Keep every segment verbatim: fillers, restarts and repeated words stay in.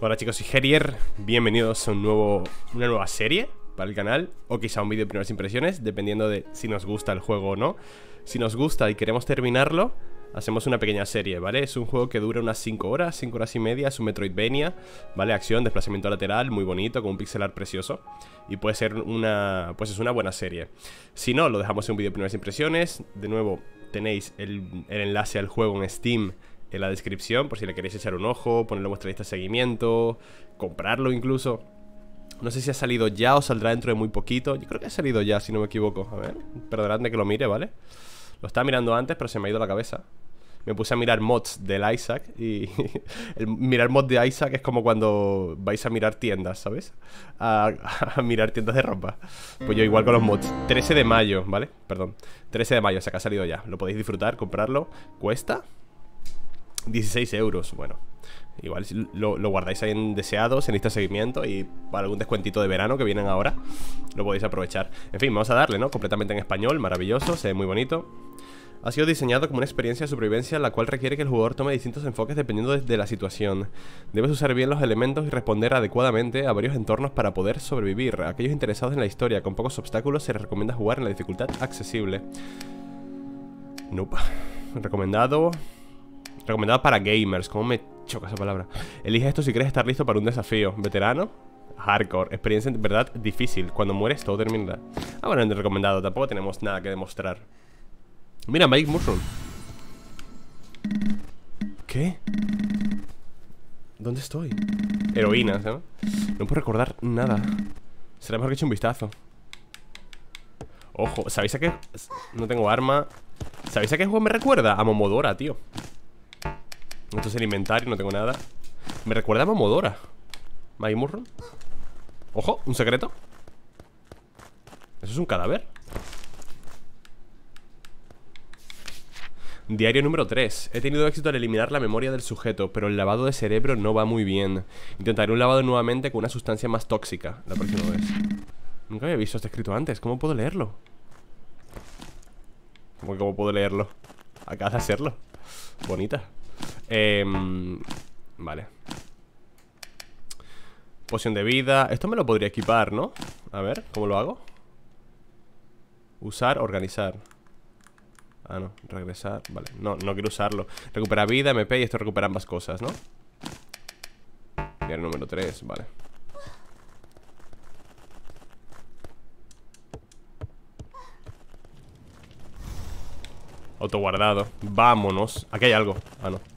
Hola chicos, soy Herier, bienvenidos a un nuevo, una nueva serie para el canal, o quizá un vídeo de primeras impresiones, dependiendo de si nos gusta el juego o no. Si nos gusta y queremos terminarlo, hacemos una pequeña serie, ¿vale? Es un juego que dura unas cinco horas, cinco horas y media, es un Metroidvania, ¿vale? Acción, desplazamiento lateral, muy bonito, con un pixel art precioso. Y puede ser una, pues es una buena serie. Si no, lo dejamos en un vídeo de primeras impresiones. De nuevo, tenéis el, el enlace al juego en Steam en la descripción, por si le queréis echar un ojo, ponerlo en vuestra lista de seguimiento, comprarlo incluso. No sé si ha salido ya o saldrá dentro de muy poquito. Yo creo que ha salido ya, si no me equivoco. A ver, perdonadme que lo mire, ¿vale? Lo estaba mirando antes, pero se me ha ido la cabeza. Me puse a mirar mods del Isaac y el mirar mod de Isaac es como cuando vais a mirar tiendas, ¿sabes? A, a mirar tiendas de ropa. Pues yo igual con los mods. trece de mayo, ¿vale? Perdón, trece de mayo, o sea que ha salido ya. Lo podéis disfrutar, comprarlo. ¿Cuesta? dieciséis euros, bueno. Igual lo, lo guardáis ahí en deseados, en lista de seguimiento, y para algún descuentito de verano que vienen ahora, lo podéis aprovechar. En fin, vamos a darle, ¿no? Completamente en español, maravilloso, se ve muy bonito. Ha sido diseñado como una experiencia de supervivencia, la cual requiere que el jugador tome distintos enfoques dependiendo de, de la situación. Debes usar bien los elementos y responder adecuadamente a varios entornos para poder sobrevivir. A aquellos interesados en la historia con pocos obstáculos se les recomienda jugar en la dificultad accesible. Nope. Recomendado... Recomendado para gamers. ¿Cómo me choca esa palabra? Elige esto si quieres estar listo para un desafío. Veterano, hardcore, experiencia en verdad difícil. Cuando mueres todo terminará. Ah, bueno, en el recomendado tampoco tenemos nada que demostrar. Mira, Magic Mushroom. ¿Qué? ¿Dónde estoy? Heroínas, ¿no? No puedo recordar nada. Será mejor que eche un vistazo. Ojo, ¿sabéis a qué? No tengo arma. ¿Sabéis a qué juego me recuerda? A Momodora, tío. Esto es el inventario, no tengo nada. Me recuerda a Momodora. Magic Mushroom. Ojo, un secreto. ¿Eso es un cadáver? Diario número tres. He tenido éxito al eliminar la memoria del sujeto, pero el lavado de cerebro no va muy bien. Intentaré un lavado nuevamente con una sustancia más tóxica la próxima vez. Nunca había visto este escrito antes. ¿Cómo puedo leerlo? ¿Cómo que cómo puedo leerlo? Acabas de hacerlo. Bonita. Eh, vale. Poción de vida. Esto me lo podría equipar, ¿no? A ver, ¿cómo lo hago? Usar, organizar. Ah, no, regresar, vale, no, no quiero usarlo. Recupera vida, M P y esto recupera ambas cosas, ¿no? Diario número tres, vale. Autoguardado, vámonos. Aquí hay algo, ah, no.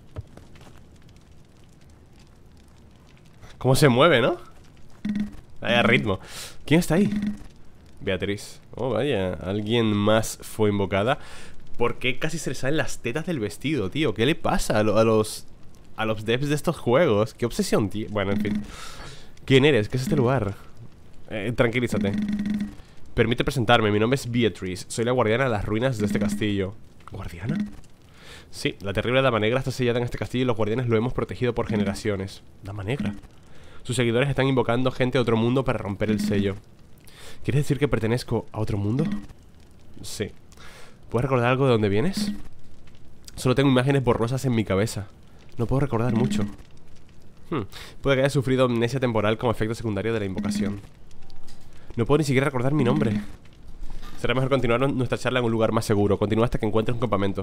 ¿Cómo se mueve, no? Hay a ritmo. ¿Quién está ahí? Beatriz. Oh, vaya, alguien más fue invocada. ¿Por qué casi se le salen las tetas del vestido, tío? ¿Qué le pasa a, lo, a los a los devs de estos juegos? ¿Qué obsesión, tío? Bueno, en fin. ¿Quién eres? ¿Qué es este lugar? Eh, tranquilízate. Permite presentarme, mi nombre es Beatriz. Soy la guardiana de las ruinas de este castillo. ¿Guardiana? Sí, la terrible Dama Negra está sellada en este castillo y los guardianes lo hemos protegido por generaciones. Dama Negra. Sus seguidores están invocando gente de otro mundo para romper el sello. ¿Quieres decir que pertenezco a otro mundo? Sí. ¿Puedes recordar algo de dónde vienes? Solo tengo imágenes borrosas en mi cabeza. No puedo recordar mucho. hmm. Puede que haya sufrido amnesia temporal como efecto secundario de la invocación. No puedo ni siquiera recordar mi nombre. Será mejor continuar nuestra charla en un lugar más seguro. Continúa hasta que encuentres un campamento.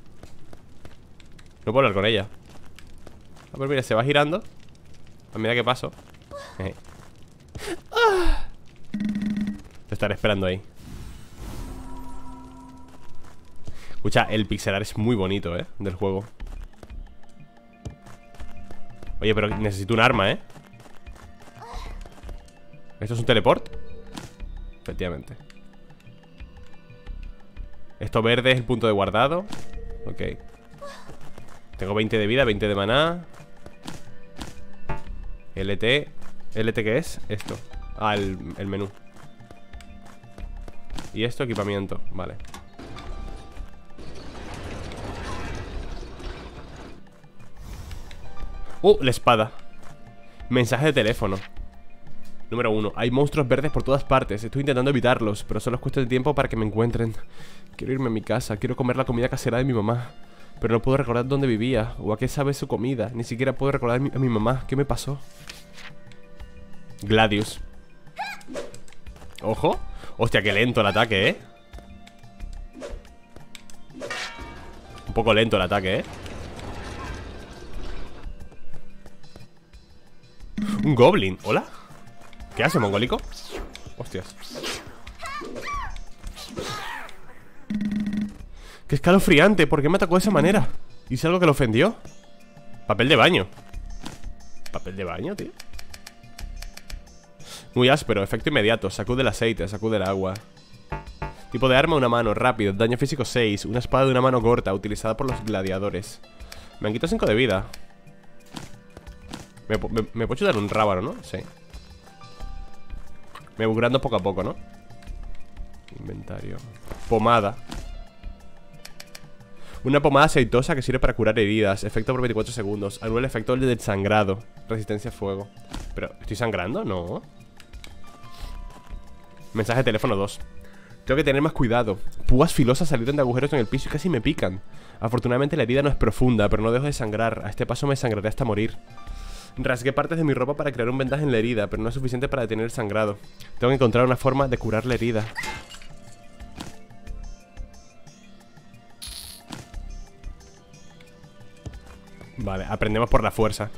No puedo hablar con ella. Ah, pues mira, se va girando. A medida que paso. ah. Te estaré esperando ahí. Escucha, el pixelar es muy bonito, ¿eh? Del juego. Oye, pero necesito un arma, ¿eh? ¿Esto es un teleport? Efectivamente. Esto verde es el punto de guardado. Ok. Tengo veinte de vida, veinte de maná. L T. ¿L T qué es? Esto. Ah, el, el menú. Y esto, equipamiento, vale. ¡Uh! La espada. Mensaje de teléfono. Número uno. Hay monstruos verdes por todas partes. Estoy intentando evitarlos, pero solo es cuestión de tiempo para que me encuentren. Quiero irme a mi casa. Quiero comer la comida casera de mi mamá. Pero no puedo recordar dónde vivía o a qué sabe su comida. Ni siquiera puedo recordar a mi, a mi mamá. ¿Qué me pasó? Gladius. Ojo. Hostia, qué lento el ataque, ¿eh? Un poco lento el ataque, ¿eh? Un goblin. ¿Hola? ¿Qué hace, mongólico? Hostias. Qué escalofriante. ¿Por qué me atacó de esa manera? ¿Hice algo que lo ofendió? Papel de baño. ¿Papel de baño, tío? Muy áspero, efecto inmediato. Sacude el aceite, sacude el agua. Tipo de arma, una mano, rápido. Daño físico seis. Una espada de una mano corta, utilizada por los gladiadores. Me han quitado cinco de vida. Me, me, me puedo dar un rábano, ¿no? Sí. Me voy curando poco a poco, ¿no? Inventario. Pomada. Una pomada aceitosa que sirve para curar heridas. Efecto por veinticuatro segundos. Anula el efecto del sangrado. Resistencia a fuego. Pero, ¿estoy sangrando? No. Mensaje de teléfono dos. Tengo que tener más cuidado. Púas filosas salieron de agujeros en el piso y casi me pican. Afortunadamente la herida no es profunda, pero no dejo de sangrar. A este paso me sangraré hasta morir. Rasgué partes de mi ropa para crear un vendaje en la herida, pero no es suficiente para detener el sangrado. Tengo que encontrar una forma de curar la herida. Vale, aprendemos por la fuerza.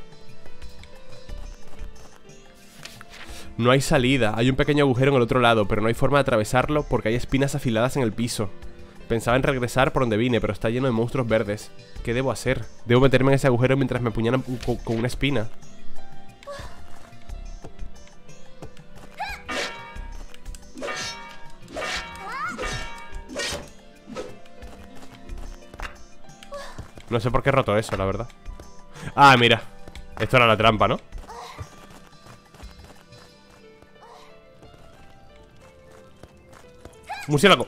No hay salida, hay un pequeño agujero en el otro lado, pero no hay forma de atravesarlo porque hay espinas afiladas en el piso. Pensaba en regresar por donde vine, pero está lleno de monstruos verdes. ¿Qué debo hacer? Debo meterme en ese agujero mientras me apuñalan con, con una espina. No sé por qué he roto eso, la verdad. Ah, mira. Esto era la trampa, ¿no? Murciélago.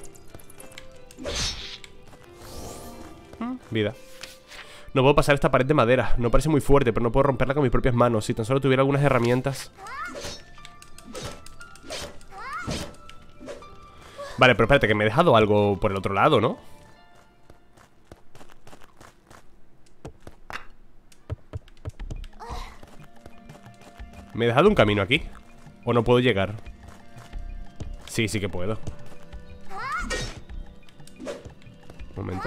Vida. No puedo pasar esta pared de madera. No parece muy fuerte, pero no puedo romperla con mis propias manos. Si tan solo tuviera algunas herramientas. Vale, pero espérate, que me he dejado algo por el otro lado, ¿no? ¿Me he dejado un camino aquí? ¿O no puedo llegar? Sí, sí que puedo. Un momento.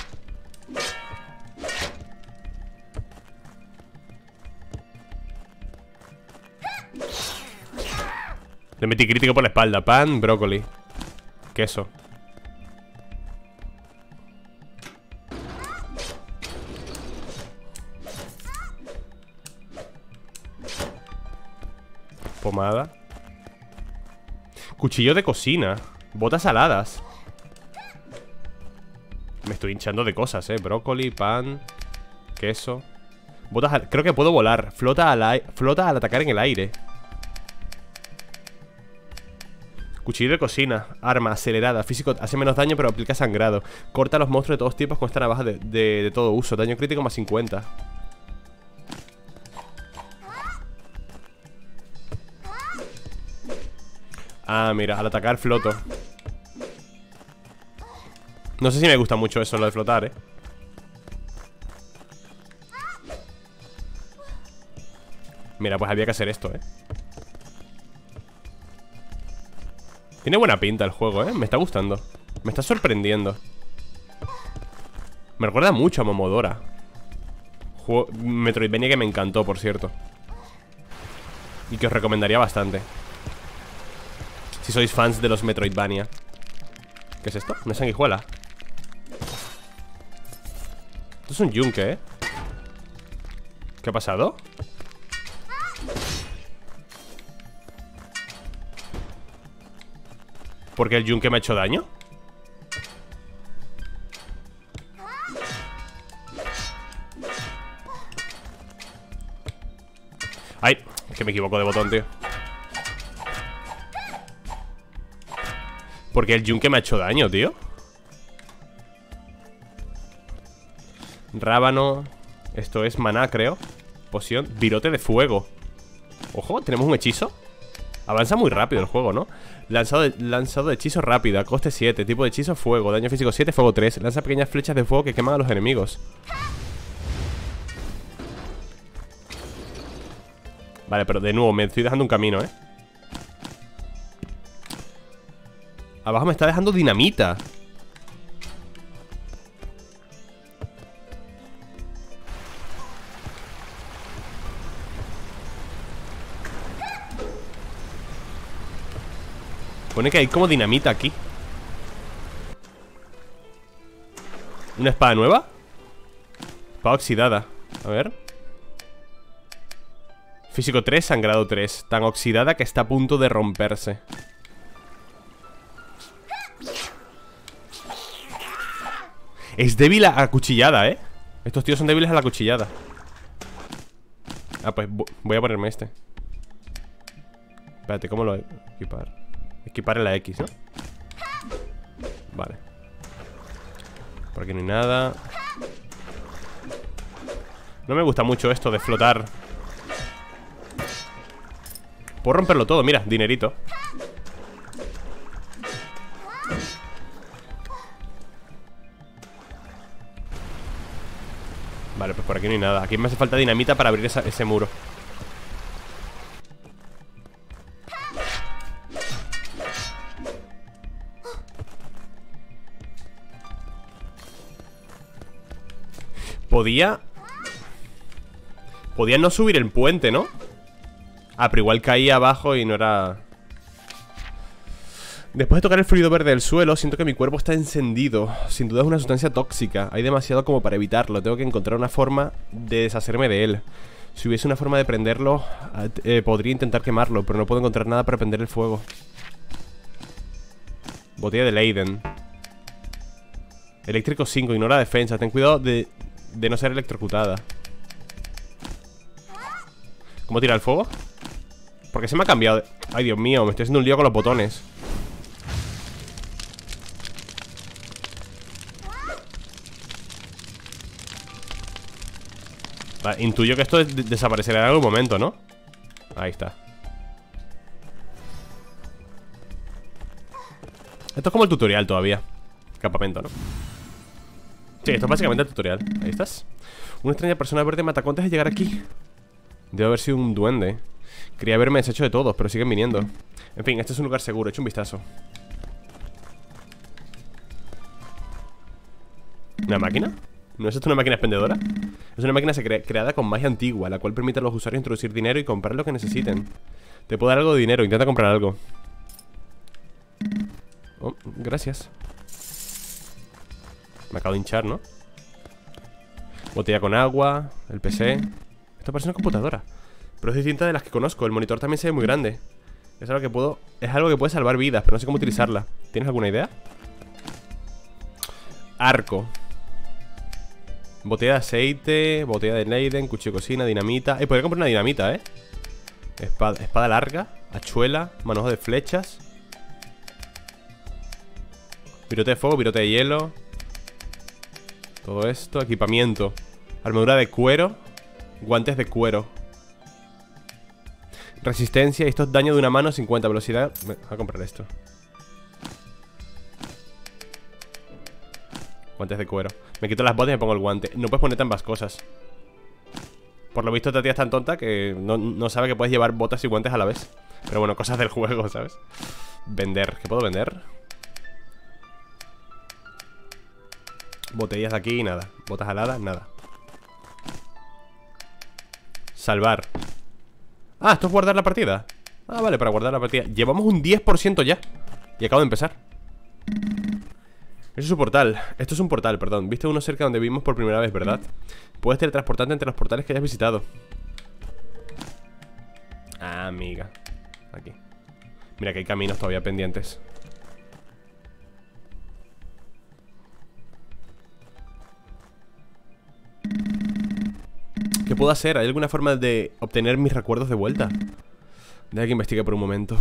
Le metí crítico por la espalda. Pan, brócoli. Queso. Pomada. Cuchillo de cocina. Botas saladas. Me estoy hinchando de cosas, eh. Brócoli, pan, queso. Botas al... Creo que puedo volar. Flota al, Flota al atacar en el aire. Cuchillo de cocina. Arma acelerada. Físico hace menos daño pero aplica sangrado. Corta a los monstruos de todos tipos con esta navaja de, de, de todo uso. Daño crítico más cincuenta. Ah, mira, al atacar floto. No sé si me gusta mucho eso, lo de flotar, eh. Mira, pues había que hacer esto, eh. Tiene buena pinta el juego, eh. Me está gustando. Me está sorprendiendo. Me recuerda mucho a Momodora. Juego Metroidvania que me encantó, por cierto. Y que os recomendaría bastante si sois fans de los Metroidvania. ¿Qué es esto? Una sanguijuela. Esto es un yunque, ¿eh? ¿Qué ha pasado? ¿Por qué el yunque me ha hecho daño? Ay, es que me equivoco de botón, tío. ¿Por qué el yunque me ha hecho daño, tío? Rábano. Esto es maná, creo. Poción. Virote de fuego. Ojo, tenemos un hechizo. Avanza muy rápido el juego, ¿no? Lanzado de, lanzado de hechizo rápido, a coste siete. Tipo de hechizo fuego, daño físico siete, fuego tres. Lanza pequeñas flechas de fuego que queman a los enemigos. Vale, pero de nuevo me estoy dejando un camino, ¿eh? Abajo me está dejando dinamita. Pone que hay como dinamita aquí. ¿Una espada nueva? Espada oxidada. A ver. Físico tres, sangrado tres. Tan oxidada que está a punto de romperse. Es débil a la cuchillada, ¿eh? Estos tíos son débiles a la cuchillada. Ah, pues voy a ponerme este. Espérate, ¿cómo lo voy a equipar? Equipar en la X, ¿no? Vale. Por aquí no hay nada. No me gusta mucho esto de flotar. Puedo romperlo todo, mira, dinerito. Vale, pues por aquí no hay nada. Aquí me hace falta dinamita para abrir esa, ese muro. Podía... Podía no subir el puente, ¿no? Ah, pero igual caía abajo y no era... Después de tocar el fluido verde del suelo, siento que mi cuerpo está encendido. Sin duda es una sustancia tóxica. Hay demasiado como para evitarlo. Tengo que encontrar una forma de deshacerme de él. Si hubiese una forma de prenderlo, eh, podría intentar quemarlo, pero no puedo encontrar nada para prender el fuego. Botella de Leiden. Eléctrico cinco, ignora defensa. Ten cuidado de, de no ser electrocutada. ¿Cómo tira el fuego? Porque se me ha cambiado. Ay, Dios mío, me estoy haciendo un lío con los botones. Vale, intuyo que esto desaparecerá en algún momento, ¿no? Ahí está. Esto es como el tutorial todavía. Campamento, ¿no? Sí, esto es básicamente el tutorial. Ahí estás. Una extraña persona verde me atacó antes de llegar aquí. Debe haber sido un duende. Quería haberme deshecho de todos, pero siguen viniendo. En fin, este es un lugar seguro, echa un vistazo. ¿Una máquina? ¿No es esto una máquina expendedora? Es una máquina cre creada con magia antigua, la cual permite a los usuarios introducir dinero y comprar lo que necesiten. Te puedo dar algo de dinero, intenta comprar algo. Oh, gracias. Me acabo de hinchar, ¿no? Botella con agua, el P C. Esto parece una computadora, pero es distinta de las que conozco. El monitor también se ve muy grande. Es algo que puedo... Es algo que puede salvar vidas, pero no sé cómo utilizarla. ¿Tienes alguna idea? Arco. Botella de aceite, botella de Leiden, cuchillo de cocina, dinamita. Eh, podría comprar una dinamita, ¿eh? Espada, espada larga, hachuela, manojo de flechas. Virote de fuego, virote de hielo. Todo esto, equipamiento. Armadura de cuero, guantes de cuero. Resistencia, esto es daño de una mano, cincuenta, velocidad. Voy a comprar esto. Guantes de cuero. Me quito las botas y me pongo el guante. No puedes ponerte ambas cosas. Por lo visto esta tía es tan tonta que no, no sabe que puedes llevar botas y guantes a la vez. Pero bueno, cosas del juego, ¿sabes? Vender, ¿qué puedo vender? Botellas de aquí, nada. Botas aladas, nada. Salvar. Ah, esto es guardar la partida. Ah, vale, para guardar la partida. Llevamos un diez por ciento ya. Y acabo de empezar. Eso es un portal. Esto es un portal, perdón. Viste uno cerca donde vimos por primera vez, ¿verdad? Puedes teletransportarte entre los portales que hayas visitado. Ah, amiga. Aquí. Mira que hay caminos todavía pendientes. ¿Qué puedo hacer? ¿Hay alguna forma de obtener mis recuerdos de vuelta? Deja que investigue por un momento.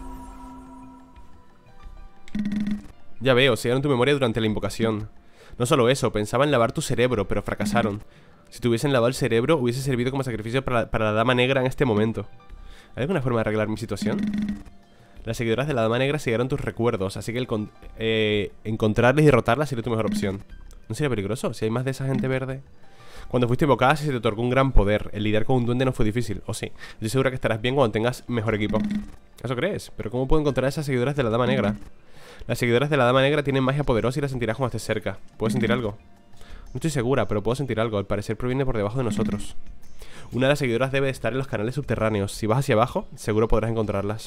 Ya veo, sellaron tu memoria durante la invocación. No solo eso, pensaban lavar tu cerebro, pero fracasaron. Si te hubiesen lavado el cerebro, hubiese servido como sacrificio para la, para la dama negra en este momento. ¿Hay alguna forma de arreglar mi situación? Las seguidoras de la Dama Negra siguieron tus recuerdos, así que el con eh, encontrarles y derrotarlas sería tu mejor opción. ¿No sería peligroso si hay más de esa gente verde? Cuando fuiste invocada se te otorgó un gran poder. El lidiar con un duende no fue difícil, ¿o sí? Estoy segura que estarás bien cuando tengas mejor equipo. ¿Eso crees? ¿Pero cómo puedo encontrar a esas seguidoras de la Dama Negra? Las seguidoras de la Dama Negra tienen magia poderosa y la sentirás cuando estés cerca. ¿Puedes sentir algo? No estoy segura, pero puedo sentir algo. Al parecer proviene por debajo de nosotros. Una de las seguidoras debe estar en los canales subterráneos. Si vas hacia abajo, seguro podrás encontrarlas.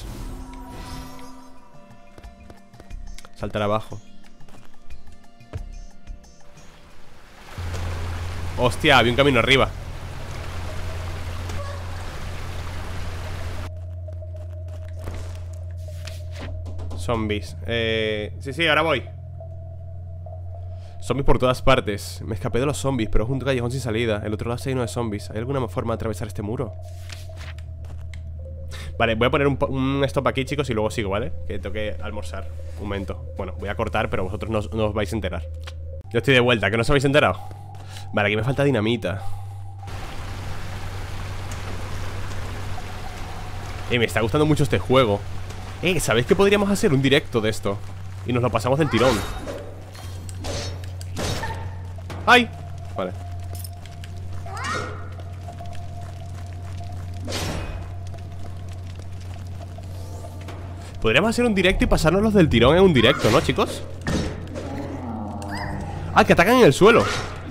Saltar abajo. Hostia, había un camino arriba. Zombies. Eh, sí, sí, ahora voy. Zombies por todas partes. Me escapé de los zombies, pero es un callejón sin salida. El otro lado está lleno de zombies. ¿Hay alguna forma de atravesar este muro? Vale, voy a poner un, un stop aquí, chicos, y luego sigo, ¿vale? Que tengo que almorzar. Un momento. Bueno, voy a cortar, pero vosotros no, no os vais a enterar. Yo estoy de vuelta, ¿que no os habéis enterado? Vale, aquí me falta dinamita. Eh, me está gustando mucho este juego. Eh, ¿sabéis que podríamos hacer un directo de esto? Y nos lo pasamos del tirón. ¡Ay! Vale. Podríamos hacer un directo y pasarnos los del tirón en un directo, ¿no, chicos? ¡Ah, que atacan en el suelo!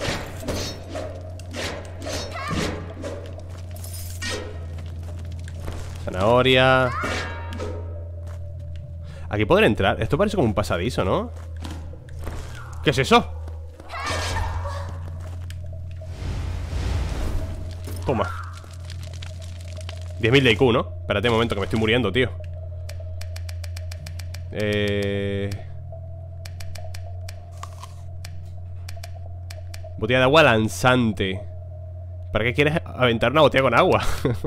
Zanahoria. Aquí podré entrar. Esto parece como un pasadizo, ¿no? ¿Qué es eso? Toma. diez mil de I Q, ¿no? Espérate un momento, que me estoy muriendo, tío. Eh... Botella de agua lanzante. ¿Para qué quieres aventar una botella con agua?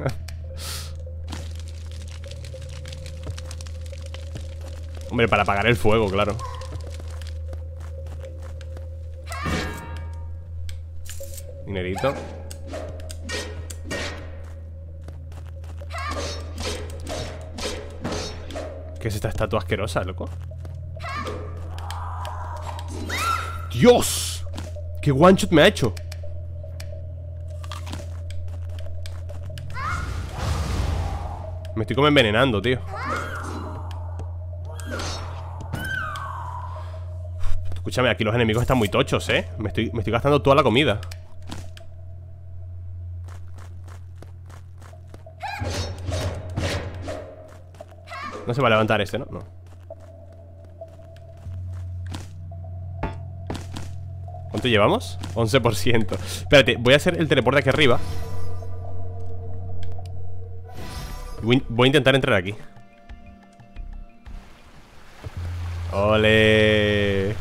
Hombre, para apagar el fuego, claro. Dinerito. ¿Qué es esta estatua asquerosa, loco? ¡Dios! ¡Qué one shot me ha hecho! Me estoy como envenenando, tío. Escúchame, aquí los enemigos están muy tochos, ¿eh? Me estoy, me estoy gastando toda la comida. No se va a levantar este, ¿no? No. ¿Cuánto llevamos? once por ciento. Espérate, voy a hacer el teleporte aquí arriba. Voy, voy a intentar entrar aquí. ¡Ole!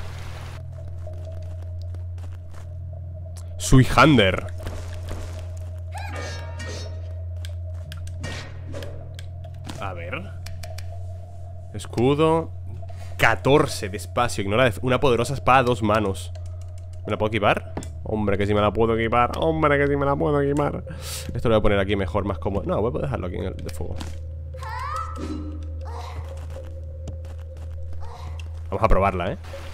Suihander. A ver. Escudo. catorce de espacio. Ignora una poderosa espada a dos manos. ¿Me la puedo equipar? Hombre, que si me la puedo equipar. Hombre, que si me la puedo equipar. Esto lo voy a poner aquí mejor, más cómodo. No, voy a dejarlo aquí en el de fuego. Vamos a probarla, ¿eh?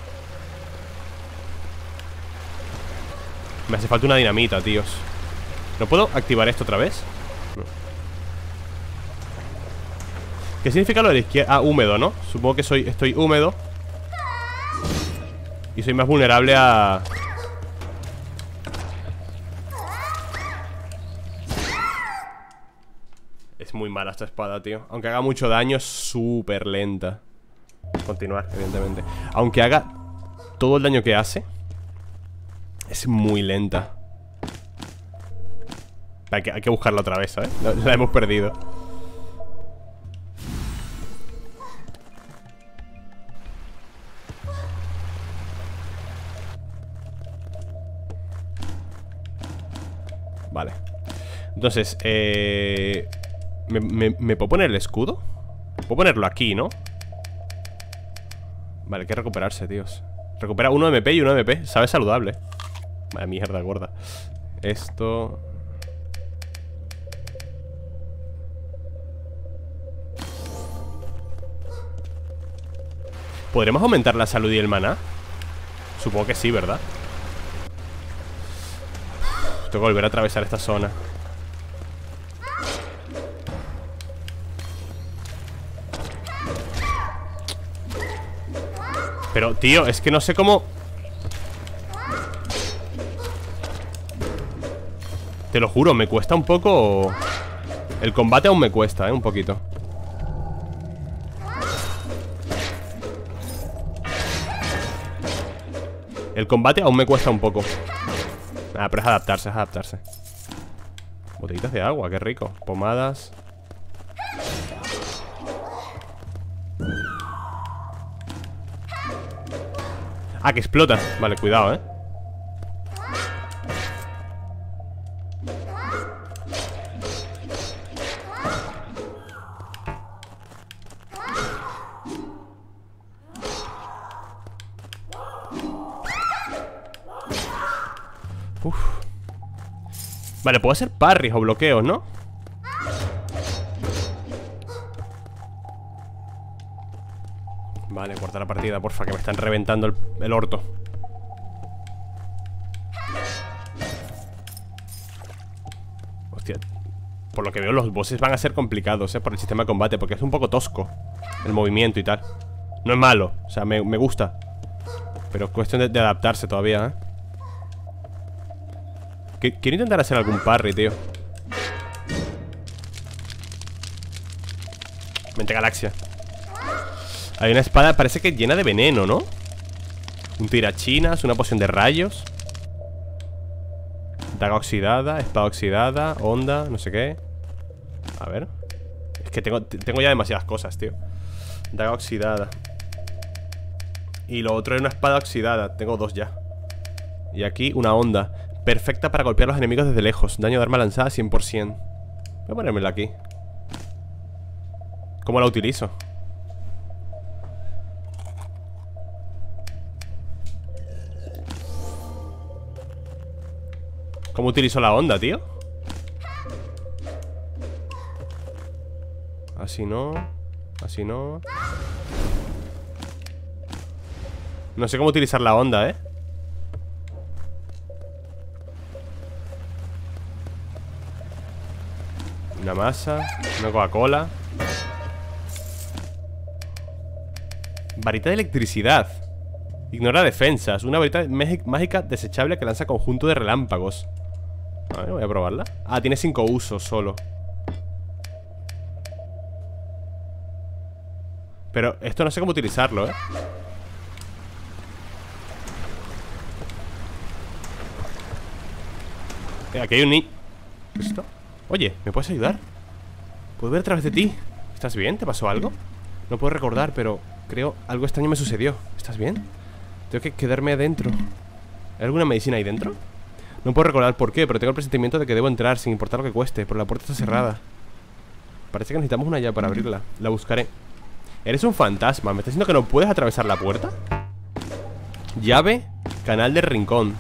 Me hace falta una dinamita, tíos. ¿No puedo activar esto otra vez? No. ¿Qué significa lo de la izquierda? Ah, húmedo, ¿no? Supongo que soy, estoy húmedo. Y soy más vulnerable a... Es muy mala esta espada, tío. Aunque haga mucho daño, es súper lenta. Continuar, evidentemente. Aunque haga todo el daño que hace, es muy lenta. Hay que, hay que buscarla otra vez, ¿sabes? La, la hemos perdido. Vale. Entonces, eh... ¿me, me, ¿me puedo poner el escudo? Puedo ponerlo aquí, ¿no? Vale, hay que recuperarse, tíos. Recupera uno M P y uno M P. Sabe saludable. Vale, mierda gorda. Esto... ¿Podremos aumentar la salud y el maná? Supongo que sí, ¿verdad? Tengo que volver a atravesar esta zona. Pero, tío, es que no sé cómo... Te lo juro, me cuesta un poco... El combate aún me cuesta, ¿eh? Un poquito. El combate aún me cuesta un poco. Ah, pero es adaptarse, es adaptarse. Botellitas de agua, qué rico. Pomadas. Ah, que explota. Vale, cuidado, eh. Uf. Vale, puedo hacer parries o bloqueos, ¿no? Vale, corta la partida, porfa, que me están reventando el, el orto. Hostia. Por lo que veo, los bosses van a ser complicados, ¿eh? Por el sistema de combate, porque es un poco tosco el movimiento y tal. No es malo, o sea, me, me gusta. Pero es cuestión de, de adaptarse todavía, ¿eh? Quiero intentar hacer algún parry, tío. Mente galaxia. Hay una espada, parece que llena de veneno, ¿no? Un tirachinas, una poción de rayos. Daga oxidada, espada oxidada, onda, no sé qué. A ver. Es que tengo, tengo ya demasiadas cosas, tío. Daga oxidada. Y lo otro es una espada oxidada. Tengo dos ya. Y aquí una onda. Perfecta para golpear a los enemigos desde lejos. Daño de arma lanzada cien por ciento. Voy a ponérmela aquí. ¿Cómo la utilizo? ¿Cómo utilizo la onda, tío? Así no. Así no. No sé cómo utilizar la onda, ¿eh? Una masa, una Coca-Cola. Varita de electricidad. Ignora defensas. Una varita mágica desechable que lanza conjunto de relámpagos. A ver, voy a probarla. Ah, tiene cinco usos solo. Pero esto no sé cómo utilizarlo, ¿eh? eh aquí hay un ni... ¿Qué es esto? Oye, ¿me puedes ayudar? ¿Puedo ver a través de ti? ¿Estás bien? ¿Te pasó algo? No puedo recordar, pero creo algo extraño me sucedió. ¿Estás bien? Tengo que quedarme adentro. ¿Hay alguna medicina ahí dentro? No puedo recordar por qué, pero tengo el presentimiento de que debo entrar sin importar lo que cueste, pero la puerta está cerrada. Parece que necesitamos una llave para abrirla. La buscaré. Eres un fantasma. ¿Me estás diciendo que no puedes atravesar la puerta? Llave, canal del rincón.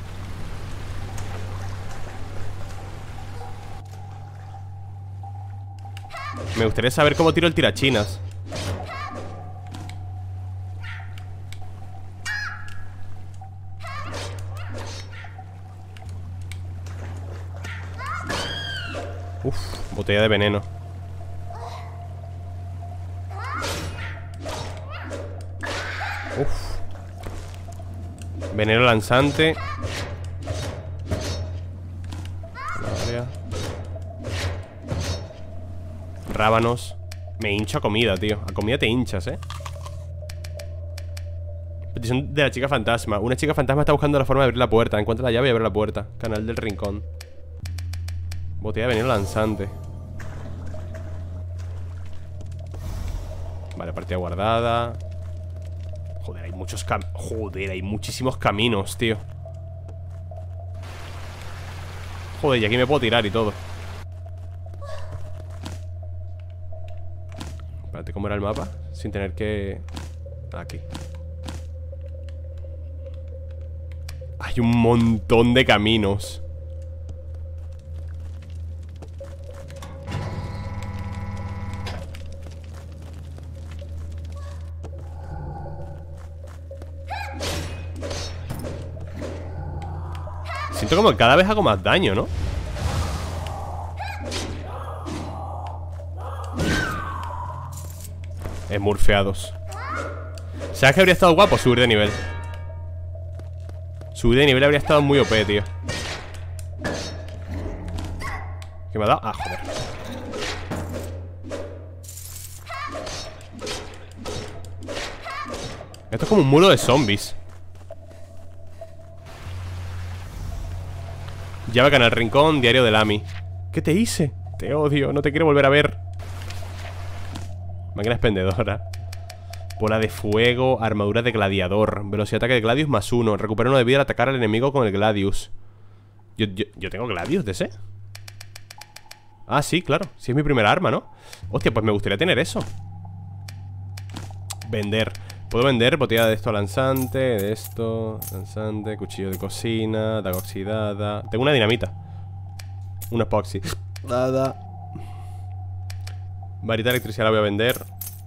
Me gustaría saber cómo tiro el tirachinas. Uf, botella de veneno. Uf. Veneno lanzante. Rábanos. Me hincho a comida, tío. A comida te hinchas, eh. Petición de la chica fantasma. Una chica fantasma está buscando la forma de abrir la puerta. Encuentra la llave y abre la puerta. Canal del rincón. Botella de veneno lanzante. Vale, partida guardada. Joder, hay muchos cam... Joder, hay muchísimos caminos, tío. Joder, y aquí me puedo tirar y todo. Espérate, ¿cómo era el mapa? Sin tener que... Aquí. Hay un montón de caminos. Siento como que cada vez hago más daño, ¿no? Smurfeados. ¿Sabes que habría estado guapo subir de nivel? Subir de nivel habría estado muy O P, tío. ¿Qué me ha dado? Ah, joder. Esto es como un muro de zombies. Llave en el rincón, diario de Lami. ¿Qué te hice? Te odio, no te quiero volver a ver. Máquina expendedora. Bola de fuego, armadura de gladiador. Velocidad de ataque de Gladius más uno. Recupera uno de vida al atacar al enemigo con el Gladius. Yo, yo, yo tengo Gladius de ese. Ah, sí, claro. Sí, es mi primera arma, ¿no? Hostia, pues me gustaría tener eso. Vender. Puedo vender botella de esto lanzante, de esto, lanzante, cuchillo de cocina, daga oxidada. Tengo una dinamita. Una epoxi. Nada. Varita de electricidad la voy a vender.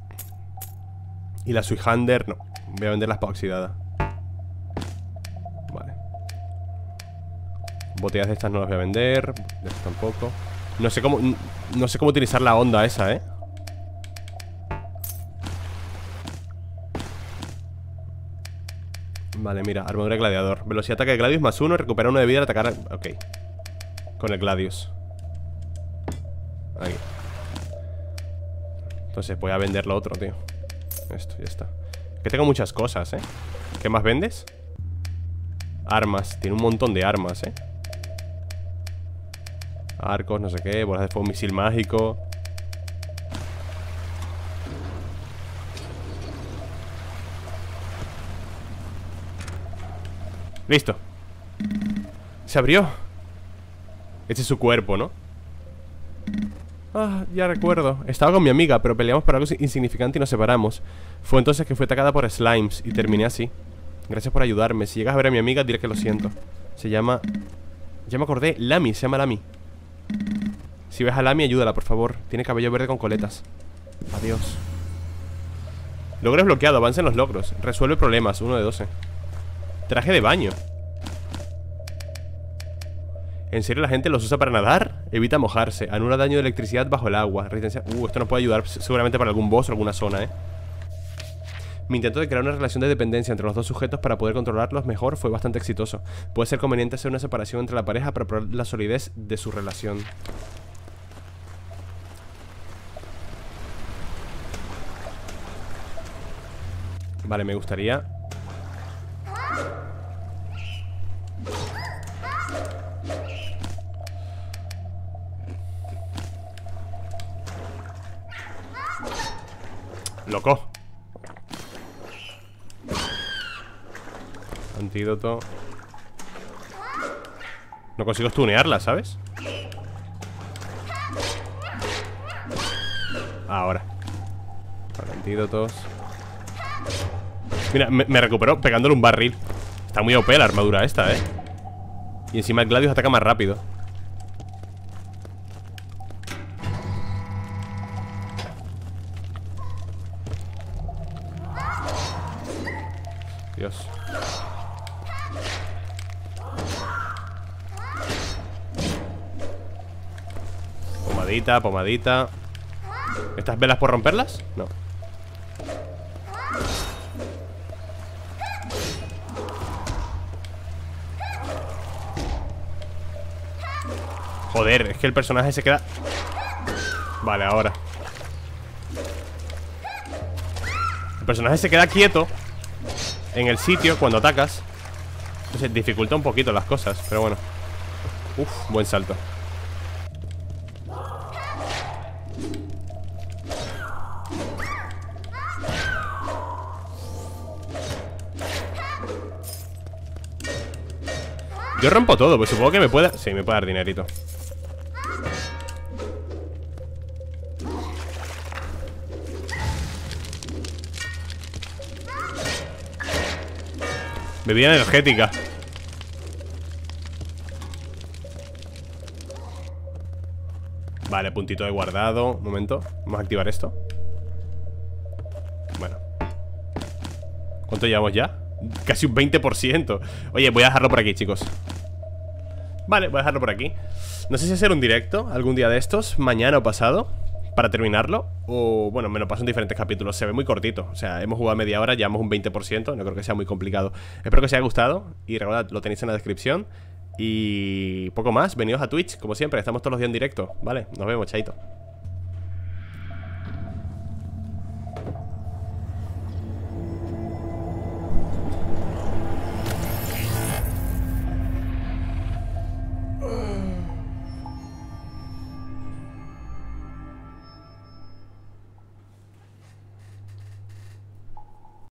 Y la Suihander, no. Voy a vender la espada oxidada. Vale. Botellas de estas no las voy a vender. De estas tampoco. No sé cómo. No sé cómo utilizar la onda esa, eh. Vale, mira, armadura de gladiador. Velocidad de ataque de Gladius más uno. Recupera uno de vida al atacar. Ok. Con el Gladius. Aquí. Entonces voy a vender lo otro, tío. Esto, ya está. Que tengo muchas cosas, ¿eh? ¿Qué más vendes? Armas. Tiene un montón de armas, ¿eh? Arcos, no sé qué. Bolas de fuego, misil mágico. Listo. Se abrió. Este es su cuerpo, ¿no? Ah, ya recuerdo. Estaba con mi amiga, pero peleamos por algo insignificante y nos separamos. Fue entonces que fue atacada por slimes y terminé así. Gracias por ayudarme. Si llegas a ver a mi amiga, diré que lo siento. Se llama... Ya me acordé. Lami, se llama Lami. Si ves a Lami, ayúdala, por favor. Tiene cabello verde con coletas. Adiós. Logro desbloqueado. Avancen los logros. Resuelve problemas. uno de doce. Traje de baño. ¿En serio la gente los usa para nadar? Evita mojarse. Anula daño de electricidad bajo el agua. Resistencia. Uh, esto nos puede ayudar seguramente para algún boss o alguna zona, eh. Mi intento de crear una relación de dependencia entre los dos sujetos para poder controlarlos mejor fue bastante exitoso. Puede ser conveniente hacer una separación entre la pareja para probar la solidez de su relación. Vale, me gustaría... Loco. Antídoto. No consigo stunearla, ¿sabes? Ahora. Vale, antídotos. Mira, me, me recuperó pegándole un barril. Está muy O P la armadura esta, eh. Y encima el Gladius ataca más rápido. Dios. Pomadita, pomadita. ¿Estas velas por romperlas? No. Joder, es que el personaje se queda... Vale, ahora. El personaje se queda quieto en el sitio cuando atacas. Entonces dificulta un poquito las cosas, pero bueno. Uf, buen salto. Yo rompo todo, pues supongo que me pueda... Sí, me puede dar dinerito. Bebida energética. Vale, puntito de guardado. Un momento, vamos a activar esto. Bueno. ¿Cuánto llevamos ya? Casi un veinte por ciento. Oye, voy a dejarlo por aquí, chicos. Vale, voy a dejarlo por aquí. No sé si hacer un directo algún día de estos, mañana o pasado, para terminarlo. O, bueno, me lo paso en diferentes capítulos. Se ve muy cortito, o sea, hemos jugado media hora, llevamos un veinte por ciento. No creo que sea muy complicado. Espero que os haya gustado. Y recordad, lo tenéis en la descripción. Y poco más, venidos a Twitch, como siempre, estamos todos los días en directo. Vale, nos vemos, chaito.